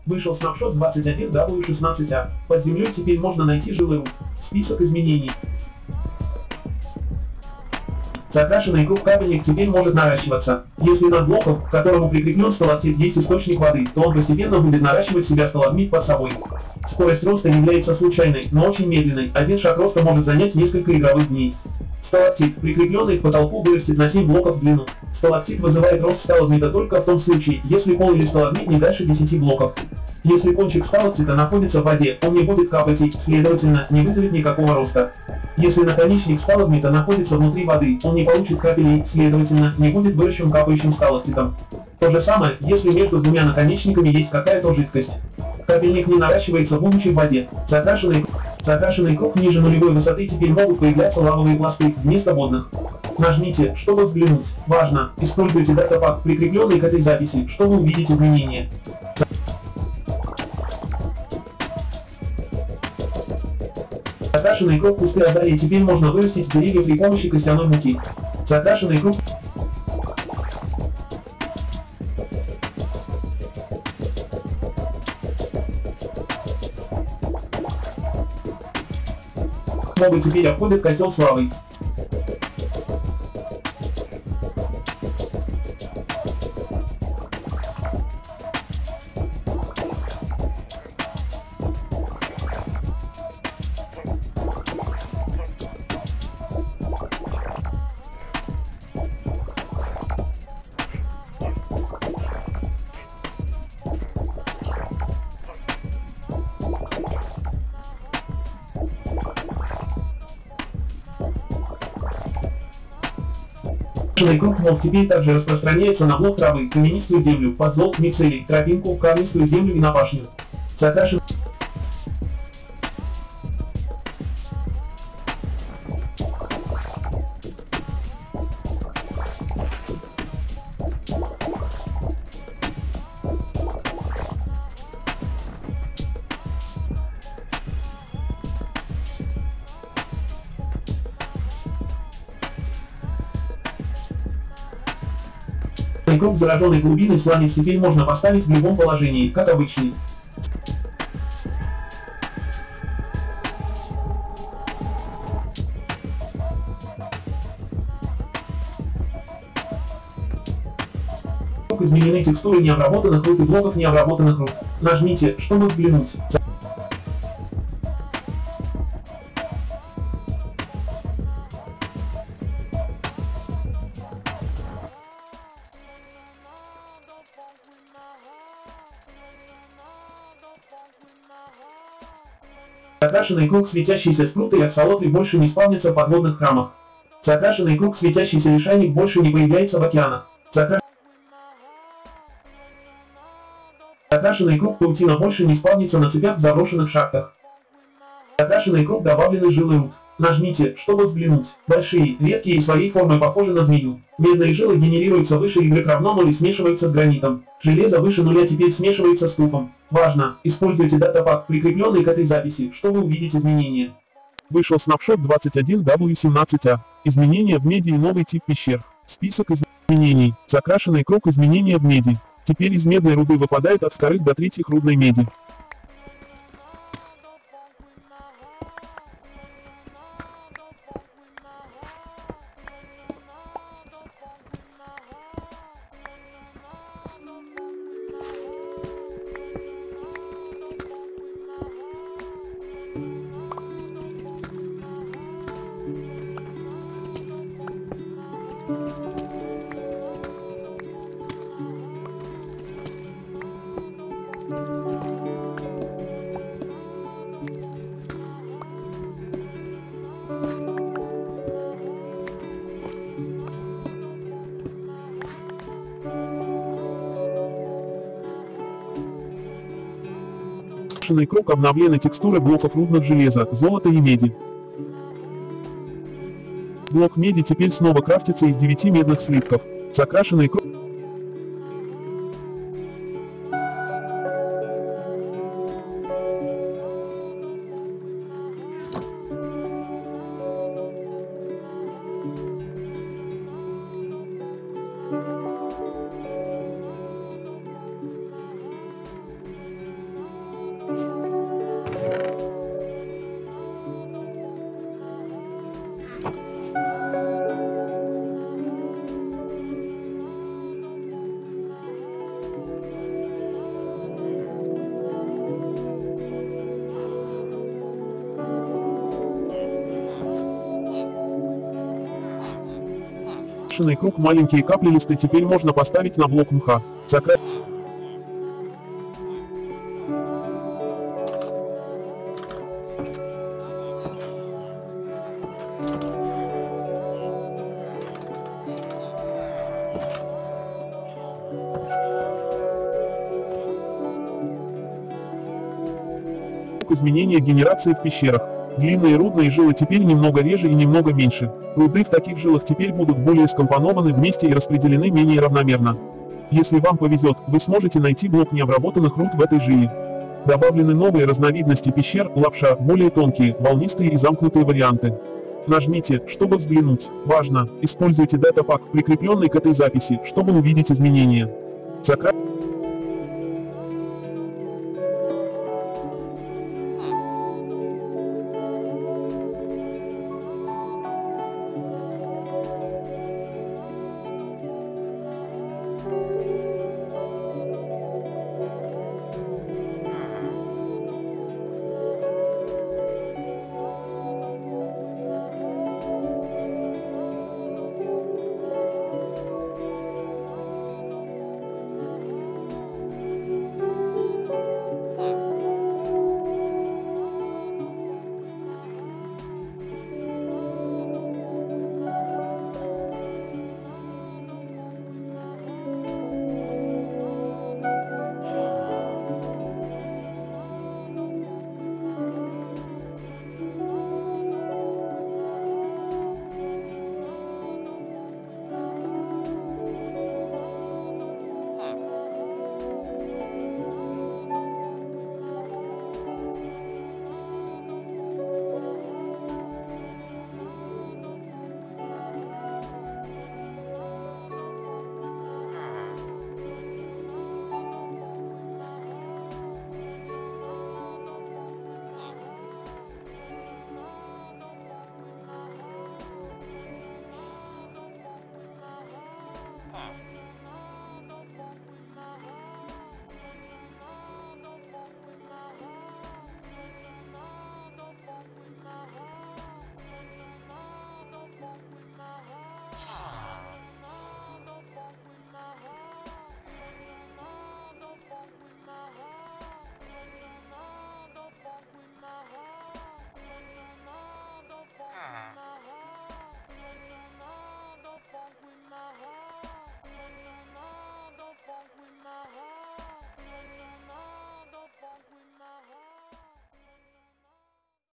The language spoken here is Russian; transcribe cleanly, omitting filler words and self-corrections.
Вышел снапшот 21W16A. Под землей теперь можно найти жилой руд. Список изменений. Закрашенный круг капельник теперь может наращиваться. Если над блоком, к которому прикреплен сталактит, есть источник воды, то он постепенно будет наращивать себя сталагмит под собой. Скорость роста является случайной, но очень медленной. Один шаг роста может занять несколько игровых дней. Сталактит, прикрепленный к потолку, вырастет на 7 блоков в длину. Сталактит вызывает рост сталагмита только в том случае, если пол или сталагмит не дальше 10 блоков. Если кончик сталактита находится в воде, он не будет капать и, следовательно, не вызовет никакого роста. Если наконечник сталагмита находится внутри воды, он не получит капелей, следовательно, не будет выращен капающим сталактитом. То же самое, если между двумя наконечниками есть какая-то жидкость. Капельник не наращивается, будучи в воде. Закрашенный круг ниже нулевой высоты теперь могут появляться лавовые пласты вместо водных. Нажмите, чтобы взглянуть. Важно, используйте датапак, прикрепленный к этой записи, чтобы увидеть изменения. Закрашенный круг кусты азалии теперь можно вырастить с деревьев при помощи костяной муки. Закрашенный круг мобы теперь обходят котел с лавой. Закрашенный круг мог теперь также распространяется на блок травы, каменистую землю, подзол, мицелий, тропинку, каменистую землю и на пашню. Закрашенный круг зараженной глубины сланец теперь можно поставить в любом положении, как обычный. Изменены текстуры необработанных руд и блоков необработанных руд. Нажмите, чтобы взглянуть. Закрашенный круг, светящийся спруты и аксолотль больше не спавнится в подводных храмах. Закрашенный круг, светящийся лишайник больше не появляется в океанах. Закрашенный круг паутина больше не спавнится на цепях в заброшенных шахтах. Закрашенный круг добавлены жилы руд. Нажмите, чтобы взглянуть. Большие, редкие и своей формой похожи на змею. Медные жилы генерируются выше y равно 0 и смешиваются с гранитом. Железо выше нуля теперь смешивается с туфом. Важно, используйте датапак, прикрепленный к этой записи, чтобы увидеть изменения. Вышел снапшот 21W17A. Изменения в меди и новый тип пещер. Список изменений. Закрашенный круг изменения в меди. Теперь из медной руды выпадает от вторых до третьих рудной меди. Закрашенный круг обновлены текстуры блоков рудных железа, золота и меди. Блок меди теперь снова крафтится из 9 медных слитков. Закрашенный круг. Закрашенный круг маленькие капли листы теперь можно поставить на блок мха. Изменения генерации в пещерах. Длинные рудные жилы теперь немного реже и немного меньше. Руды в таких жилах теперь будут более скомпонованы вместе и распределены менее равномерно. Если вам повезет, вы сможете найти блок необработанных руд в этой жиле. Добавлены новые разновидности пещер, лапша, более тонкие, волнистые и замкнутые варианты. Нажмите, чтобы взглянуть. Важно, используйте датапак, прикрепленный к этой записи, чтобы увидеть изменения.